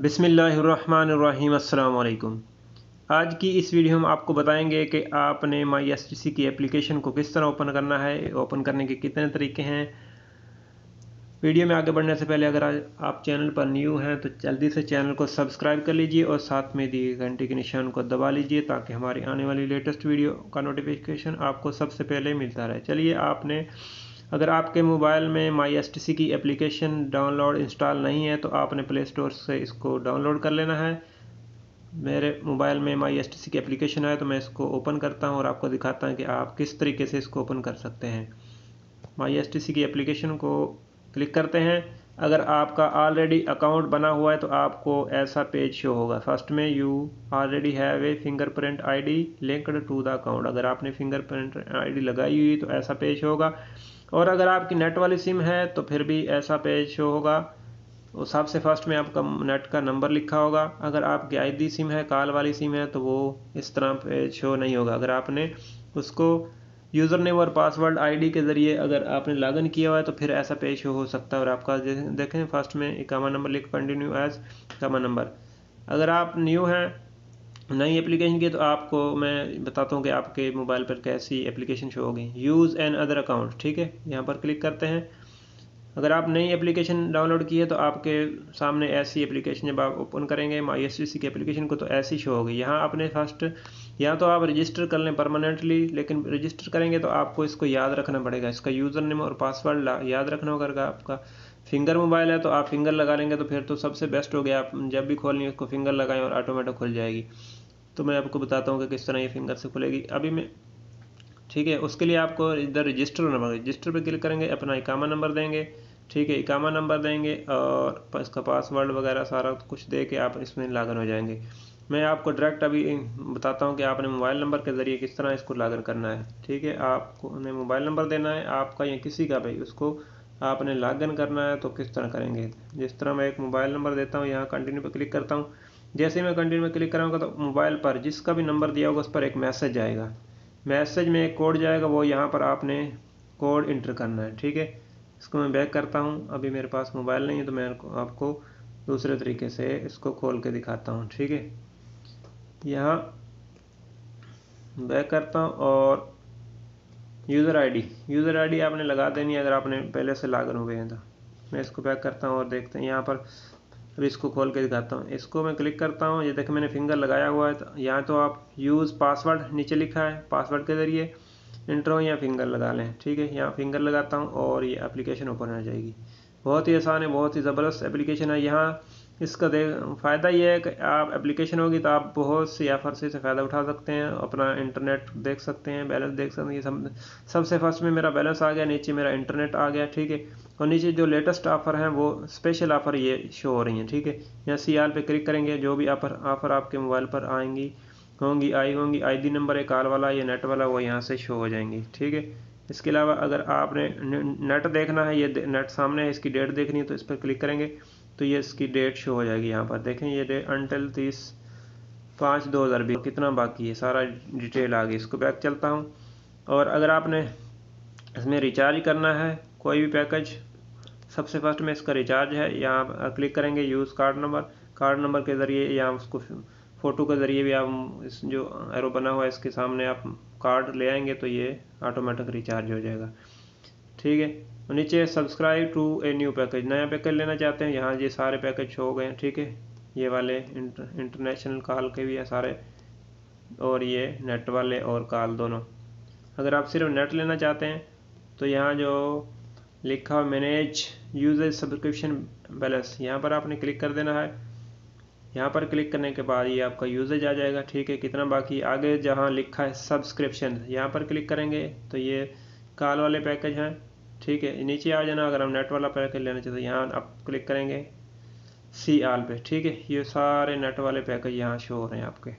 बिस्मिल्लाहिर्रहमानिर्रहीम। अस्सलाम वालेकुम। आज की इस वीडियो में आपको बताएंगे कि आपने MySTC की एप्लीकेशन को किस तरह ओपन करना है, ओपन करने के कितने तरीके हैं। वीडियो में आगे बढ़ने से पहले अगर आप चैनल पर न्यू हैं तो जल्दी से चैनल को सब्सक्राइब कर लीजिए और साथ में दिए घंटे के निशान को दबा लीजिए ताकि हमारी आने वाली लेटेस्ट वीडियो का नोटिफिकेशन आपको सबसे पहले मिलता रहे। चलिए, अगर आपके मोबाइल में MySTC की एप्लीकेशन डाउनलोड इंस्टॉल नहीं है तो आपने प्ले स्टोर से इसको डाउनलोड कर लेना है। मेरे मोबाइल में MySTC की एप्लीकेशन है तो मैं इसको ओपन करता हूं और आपको दिखाता हूं कि आप किस तरीके से इसको ओपन कर सकते हैं। MySTC की एप्लीकेशन को क्लिक करते हैं। अगर आपका ऑलरेडी अकाउंट बना हुआ है तो आपको ऐसा पेज शो होगा। फर्स्ट में you already have a fingerprint ID linked to the account. अगर आपने फिंगरप्रिंट आईडी लगाई हुई तो ऐसा पेज होगा, और अगर आपकी नेट वाली सिम है तो फिर भी ऐसा पेज शो होगा। और सबसे फर्स्ट में आपका नेट का नंबर लिखा होगा। अगर आपकी आईडी सिम है, कॉल वाली सिम है, तो वो इस तरह पेज शो नहीं होगा। अगर आपने उसको यूज़र नेम और पासवर्ड आईडी के ज़रिए अगर आपने लॉगिन किया हुआ है तो फिर ऐसा पेज शो हो सकता है। और आपका देखें फर्स्ट में इकामा नंबर लिख कंटिन्यू एज इकामा नंबर। अगर आप न्यू हैं नई एप्लीकेशन की तो आपको मैं बताता हूँ कि आपके मोबाइल पर कैसी एप्लीकेशन शो होगी। यूज़ एन अदर अकाउंट, ठीक है, यहाँ पर क्लिक करते हैं। अगर आप नई एप्लीकेशन डाउनलोड की है तो आपके सामने ऐसी एप्लीकेशन जब आप ओपन करेंगे MySTC की एप्लीकेशन को तो ऐसी शो होगी। यहाँ आपने फर्स्ट या तो आप रजिस्टर कर लें परमानेंटली, लेकिन रजिस्टर करेंगे तो आपको इसको याद रखना पड़ेगा। इसका यूज़र नेम और पासवर्ड याद रखना होगा। आपका फिंगर मोबाइल है तो आप फिंगर लगा लेंगे तो फिर तो सबसे बेस्ट हो गया। आप जब भी खोलनी है उसको फिंगर लगाएं और ऑटोमेटिक खुल जाएगी। तो मैं आपको बताता हूँ कि किस तरह ये फिंगर से खुलेगी अभी मैं, ठीक है। उसके लिए आपको इधर रजिस्टर होना पड़ेगा। रजिस्टर पे क्लिक करेंगे, अपना इकामा नंबर देंगे, ठीक है, इकामा नंबर देंगे और इसका पासवर्ड वगैरह सारा कुछ दे के आप इसमें लॉगिन हो जाएंगे। मैं आपको डायरेक्ट अभी बताता हूँ कि आपने मोबाइल नंबर के ज़रिए किस तरह इसको लॉगिन करना है, ठीक है। आपको मोबाइल नंबर देना है आपका या किसी का भी, उसको आपने लॉगिन करना है। तो किस तरह करेंगे, जिस तरह मैं एक मोबाइल नंबर देता हूँ, यहाँ कंटिन्यू पर क्लिक करता हूँ। जैसे मैं कंटिन्यू में क्लिक करूँगा तो मोबाइल पर जिसका भी नंबर दिया होगा उस पर एक मैसेज आएगा। मैसेज में एक कोड जाएगा, वो यहाँ पर आपने कोड इंटर करना है, ठीक है। इसको मैं बैक करता हूँ। अभी मेरे पास मोबाइल नहीं है तो मैं आपको दूसरे तरीके से इसको खोल के दिखाता हूँ, ठीक है। यहाँ बैक करता हूँ और यूज़र आईडी आपने लगा देनी है अगर आपने पहले से लॉगिन हो गए हैं तो। मैं इसको बैक करता हूँ और देखते हैं यहाँ पर। अभी इसको खोल के दिखाता हूँ। इसको मैं क्लिक करता हूँ, ये देखिए मैंने फिंगर लगाया हुआ है। तो यहाँ तो आप यूज़ पासवर्ड नीचे लिखा है, पासवर्ड के ज़रिए इंटर हो या फिंगर लगा लें, ठीक है। यहाँ फिंगर लगाता हूँ और ये एप्लीकेशन ओपन हो जाएगी। बहुत ही आसान है, बहुत ही ज़बरदस्त एप्लीकेशन है। यहाँ इसका फ़ायदा ये है कि आप एप्लीकेशन होगी तो आप बहुत सी ऑफर से फ़ायदा उठा सकते हैं, अपना इंटरनेट देख सकते हैं, बैलेंस देख सकते हैं। ये सबसे फर्स्ट में मेरा बैलेंस आ गया, नीचे मेरा इंटरनेट आ गया, ठीक है। और नीचे जो लेटेस्ट ऑफ़र हैं वो स्पेशल ऑफ़र ये शो हो रही हैं, ठीक है। यहाँ CR पे क्लिक करेंगे, जो भी ऑफ़र आपके मोबाइल पर होंगी आईडी नंबर है कॉल वाला या नेट वाला, वो यहाँ से शो हो जाएंगी, ठीक है। इसके अलावा अगर आपने नेट देखना है, ये नेट सामने है, इसकी डेट देखनी है तो इस पर क्लिक करेंगे तो ये इसकी डेट शो हो जाएगी। यहाँ पर देखें ये डेट अंटिल 30/5/2020 कितना बाकी है, सारा डिटेल आ गई। इसको बैक चलता हूँ। और अगर आपने इसमें रिचार्ज करना है कोई भी पैकेज, सबसे फर्स्ट में इसका रिचार्ज है, यहाँ क्लिक करेंगे यूज़ कार्ड नंबर के ज़रिए या उसको फ़ोटो के ज़रिए भी आप इस जो एरो बना हुआ है इसके सामने आप कार्ड ले आएंगे तो ये ऑटोमेटिक रिचार्ज हो जाएगा, ठीक है। और नीचे subscribe to a new package, नया पैकेज लेना चाहते हैं, यहाँ ये सारे पैकेज शो हो गए हैं, ठीक है। ये वाले इंटरनेशनल कॉल के भी है सारे, और ये नेट वाले और कॉल दोनों। अगर आप सिर्फ नेट लेना चाहते हैं तो यहाँ जो लिखा हुआ मैनेज यूजेज सब्सक्रिप्शन बैलेंस, यहाँ पर आपने क्लिक कर देना है। यहाँ पर क्लिक करने के बाद ये आपका यूजेज आ जाएगा, ठीक है, कितना बाकी। आगे जहाँ लिखा है सब्सक्रिप्शन, यहाँ पर क्लिक करेंगे तो ये कॉल वाले पैकेज हैं, ठीक है। नीचे आ जाना अगर हम नेट वाला पैकेज लेना चाहते हैं, यहाँ आप क्लिक करेंगे सी ऑल पे, ठीक है। ये सारे नेट वाले पैकेज यहाँ शो हो रहे हैं आपके।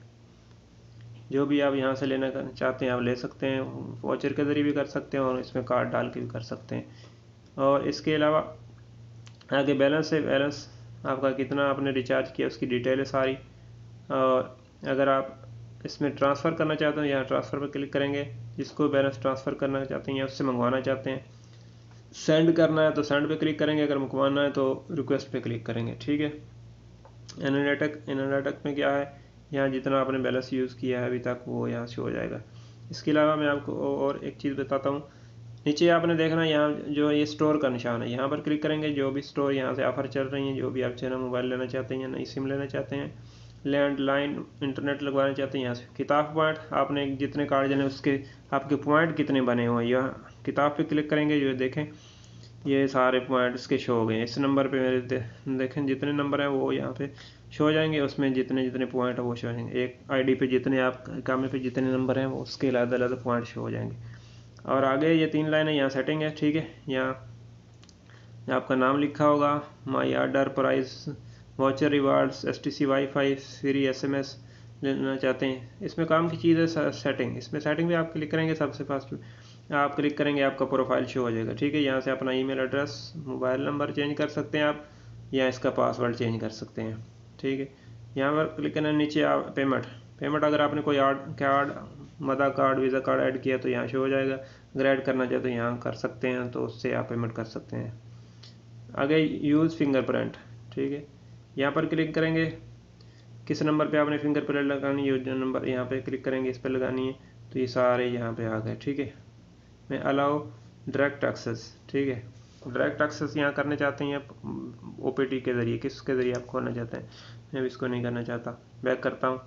जो भी आप यहाँ से लेना चाहते हैं आप ले सकते हैं, वाउचर के ज़रिए भी कर सकते हैं और इसमें कार्ड डाल के भी कर सकते हैं। और इसके अलावा आगे बैलेंस है, बैलेंस आपका कितना आपने रिचार्ज किया उसकी डिटेल है सारी। और अगर आप इसमें ट्रांसफ़र करना चाहते हैं यहाँ ट्रांसफ़र पर क्लिक करेंगे, जिसको बैलेंस ट्रांसफ़र करना चाहते हैं या उससे मंगवाना चाहते हैं। सेंड करना है तो सेंड पे क्लिक करेंगे, अगर मंगवाना है तो रिक्वेस्ट पे क्लिक करेंगे, ठीक है। एनालिटिक में क्या है, यहाँ जितना आपने बैलेंस यूज़ किया है अभी तक वो यहाँ से हो जाएगा। इसके अलावा मैं आपको और एक चीज़ बताता हूँ। नीचे आपने देखना यहाँ जो ये स्टोर का निशान है, यहाँ पर क्लिक करेंगे। जो भी स्टोर यहाँ से ऑफर चल रही हैं, जो भी आप चाइना मोबाइल लेना चाहते हैं या नई सिम लेना चाहते हैं, लैंडलाइन इंटरनेट लगवाना चाहते हैं, यहाँ से किताब पॉइंट आपने जितने कार्ड जने उसके आपके पॉइंट कितने बने हुए हैं, यहाँ किताब पे क्लिक करेंगे। जो देखें ये सारे पॉइंट इसके शो हो गए। इस नंबर पे मेरे देखें जितने नंबर हैं वो यहाँ पे शो हो जाएंगे, उसमें जितने जितने पॉइंट है वो शो हो जाएंगे। एक आईडी पे जितने आप काम पे जितने नंबर हैं वो उसके अलग अलग पॉइंट शो हो जाएंगे। और आगे ये 3 लाइन है, यहाँ सेटिंग है, ठीक है। यहाँ आपका नाम लिखा होगा, my order, price, voucher, rewards, STC, wifi, free SMS लेना चाहते हैं। इसमें काम की चीज़ है सेटिंग। इसमें सेटिंग भी आप क्लिक करेंगे, सबसे फर्स्ट आप क्लिक करेंगे आपका प्रोफाइल शो हो जाएगा, ठीक है। यहाँ से अपना email address, mobile number change कर सकते हैं आप, या इसका पासवर्ड चेंज कर सकते हैं, ठीक है। यहाँ पर क्लिक करना, नीचे आप पेमेंट अगर आपने कोई कार्ड, मदा कार्ड, वीज़ा कार्ड ऐड किया तो यहाँ शो हो जाएगा। अगर ऐड करना चाहे तो यहाँ कर सकते हैं, तो उससे आप पेमेंट कर सकते हैं। आगे यूज़ फिंगरप्रिंट, ठीक है। यहाँ पर क्लिक करेंगे, किस नंबर पे आपने फिंगरप्रिंट लगानी है, जो नंबर यहाँ पे क्लिक करेंगे इस पर लगानी है, तो ये सारे यहाँ पे आ गए, ठीक है। मैं अलाउ डायरेक्ट एक्सेस, ठीक है। डायरेक्ट एक्सेस यहाँ करने चाहते हैं OPT के ज़रिए, किसके ज़रिए आप खोलना चाहते हैं। मैं इसको नहीं करना चाहता, बैक करता हूँ।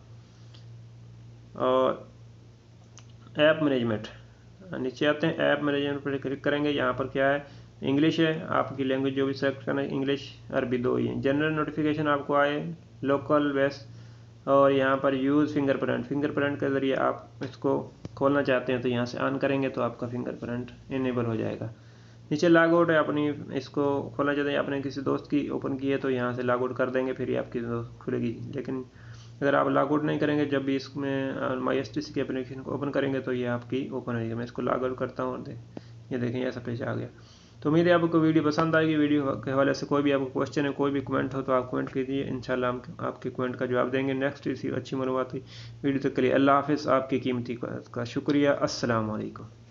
और ऐप मैनेजमेंट, नीचे आते हैं, ऐप मैनेजमेंट पर क्लिक करेंगे। यहाँ पर क्या है, इंग्लिश है, आपकी लैंग्वेज जो भी सेलेक्ट करना है, इंग्लिश अरबी 2 ही है। जनरल नोटिफिकेशन आपको आए, लोकल वेस्ट, और यहाँ पर यूज़ फिंगरप्रिंट के ज़रिए आप इसको खोलना चाहते हैं तो यहाँ से ऑन करेंगे तो आपका फिंगरप्रिंट इनेबल हो जाएगा। नीचे लॉग आउट है, अपनी इसको खोलना चाहते हैं, आपने किसी दोस्त की ओपन की है तो यहाँ से लॉग आउट कर देंगे, फिर ही आपकी दोस्त खुलेगी। लेकिन अगर आप लॉग आउट नहीं करेंगे, जब भी इसमें MySTC की एप्लीकेशन को ओपन करेंगे तो ये आपकी ओपन होगी। मैं इसको लॉग आउट करता हूँ, ये देखें ऐसा पेज आ गया। तो उम्मीद है आपको वीडियो पसंद आएगी। वीडियो के हवाले से कोई भी आपको क्वेश्चन है, कोई भी कमेंट हो तो आप कमेंट कीजिए, इंशाल्लाह हम आपके कमेंट का जवाब देंगे। नेक्स्ट इसी अच्छी मालूमाती वीडियो तक के लिए अल्लाह हाफिज़। आपकी कीमती का शुक्रिया। अस्सलाम वालेकुम।